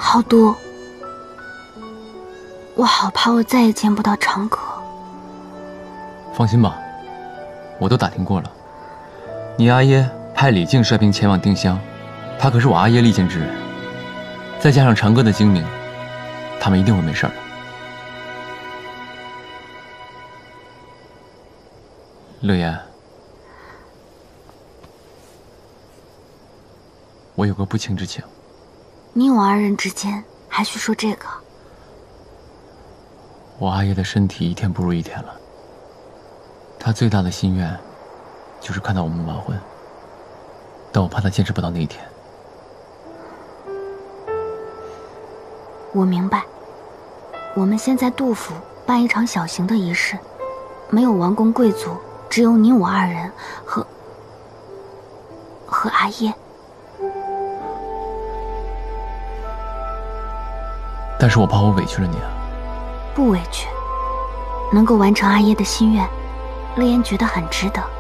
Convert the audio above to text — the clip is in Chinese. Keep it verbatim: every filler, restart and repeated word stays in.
豪都，我好怕我再也见不到长歌。 放心吧，我都打听过了，你阿爷派李靖率兵前往定襄，他可是我阿爷力荐之人，再加上长歌的精明，他们一定会没事的。乐言，我有个不情之请。 你我二人之间还需说这个？ 我阿爷的身体一天不如一天了，他最大的心愿就是看到我们完婚，但我怕他坚持不到那一天。 我明白，我们先在杜府办一场小型的仪式，没有王公贵族，只有你我二人和和阿耶。 但是我怕我委屈了你啊。 不委屈，能够完成阿耶的心愿，乐言觉得很值得。